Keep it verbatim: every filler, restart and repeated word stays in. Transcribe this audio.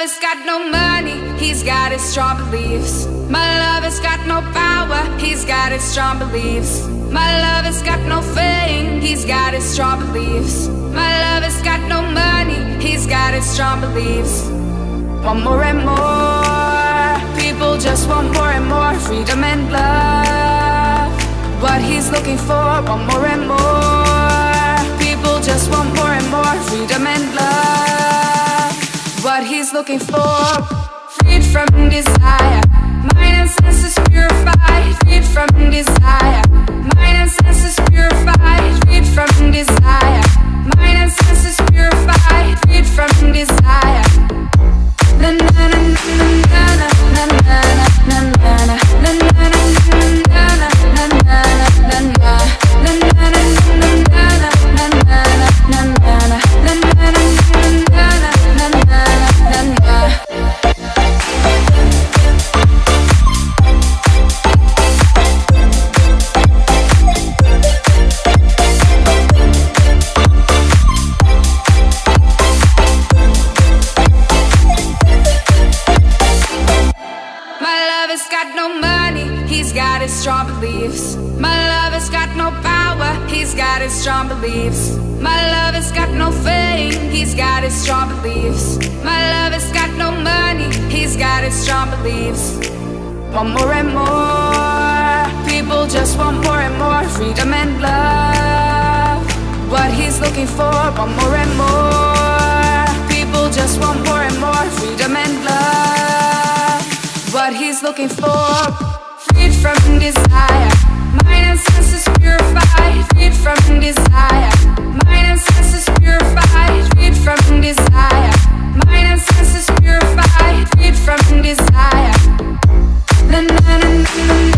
lover's got no money, he's got his strong beliefs. My lover's got no power, he's got his strong beliefs. My lover's got no fame, he's got his strong beliefs. My lover's got no money, he's got his strong beliefs. Want more and more, people just want more and more freedom and love. What he's looking for, want more and more, people just want more and more freedom and love. What he's looking for, freed from desire, mind and senses purified, freed from desire, mind and senses purified, freed from desire, mind and senses purified, freed from desire. Na na na na na na na na na na na na strong beliefs. My lover's got no power, he's got his strong beliefs. My lover's got no fame, he's got his strong beliefs. My lover's got no money, he's got his strong beliefs. Want more and more, people just want more and more freedom and love. What he's looking for, want more and more, people just want more and more freedom and love. What he's looking for, freed from desire, mind and senses purified, freed from desire, mind and senses purified, freed from desire, mind and senses purified, freed from desire. Na na na na na.